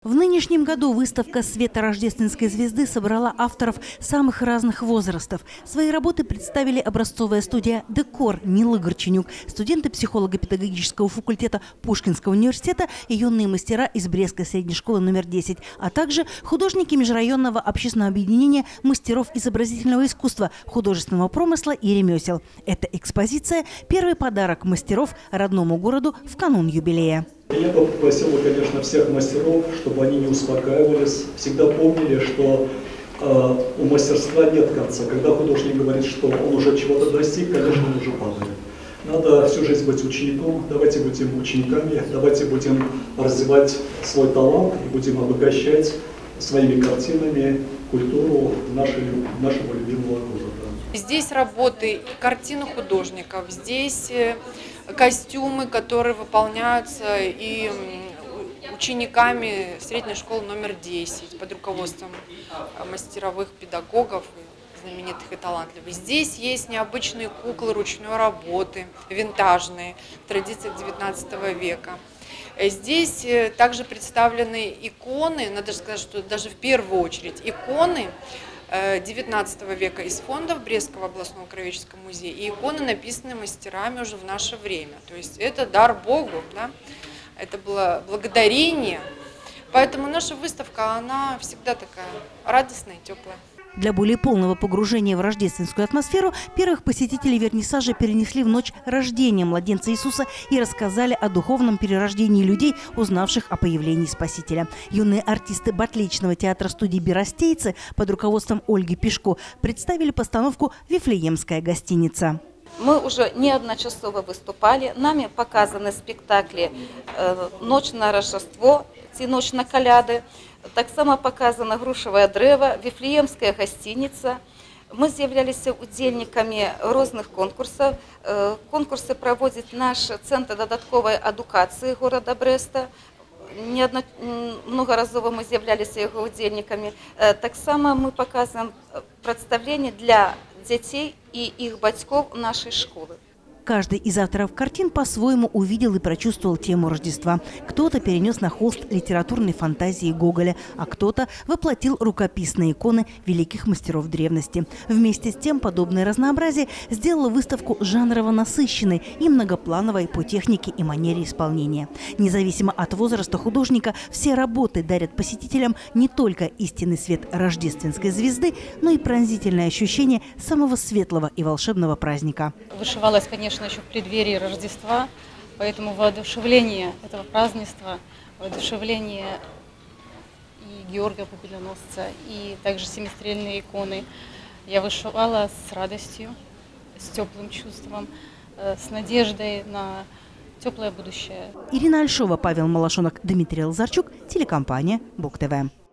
В нынешнем году выставка «Света рождественской звезды» собрала авторов самых разных возрастов. Свои работы представили образцовая студия «Декор» Нилы Горченюк, студенты психолого-педагогического факультета Пушкинского университета и юные мастера из Брестской средней школы номер 10, а также художники межрайонного общественного объединения мастеров изобразительного искусства, художественного промысла и ремесел. Эта экспозиция – первый подарок мастеров родному городу в канун юбилея. Я бы попросил, конечно, всех мастеров, чтобы они не успокаивались, всегда помнили, что у мастерства нет конца. Когда художник говорит, что он уже чего-то достиг, конечно, он уже падает. Надо всю жизнь быть учеником, давайте будем учениками, давайте будем развивать свой талант и будем обогащать своими картинами культуру нашего любимого города. Здесь работы и картины художников, здесь костюмы, которые выполняются и учениками средней школы номер 10 под руководством мастеровых педагогов, знаменитых и талантливых. Здесь есть необычные куклы ручной работы, винтажные, в традициях 19 века. Здесь также представлены иконы, надо сказать, что даже в первую очередь иконы 19 века из фондов Брестского областного краеведческого музея, и иконы, написанные мастерами уже в наше время. То есть это дар Богу, да? Это было благодарение. Поэтому наша выставка, она всегда такая радостная и теплая. Для более полного погружения в рождественскую атмосферу первых посетителей вернисажа перенесли в ночь рождения младенца Иисуса и рассказали о духовном перерождении людей, узнавших о появлении Спасителя. Юные артисты Батличного театра-студии «Беростейцы» под руководством Ольги Пешко представили постановку «Вифлеемская гостиница». Мы уже неодночасово выступали, нами показаны спектакли «Ночь на Рождество», «Ночь на коляды». Так само показана «Грушевое древо», «Вифлеемская гостиница». Мы з'являлися удзельниками разных конкурсов. Конкурсы проводит наш Центр додатковой адукации города Бреста. Многоразово мы з'являлися его удзельниками. Так само мы показываем представление для детей и их батьков нашей школы. Каждый из авторов картин по-своему увидел и прочувствовал тему Рождества. Кто-то перенес на холст литературной фантазии Гоголя, а кто-то воплотил рукописные иконы великих мастеров древности. Вместе с тем подобное разнообразие сделало выставку жанрово насыщенной и многоплановой по технике и манере исполнения. Независимо от возраста художника, все работы дарят посетителям не только истинный свет рождественской звезды, но и пронзительное ощущение самого светлого и волшебного праздника. Вышивалась, конечно, еще в преддверии Рождества, поэтому воодушевление этого празднества, воодушевление и Георгия Победоносца, и также семистрельные иконы я вышивала с радостью, с теплым чувством, с надеждой на теплое будущее. Ирина Альшова, Павел Малашонок, Дмитрий Лазарчук, телекомпания БОК ТВ.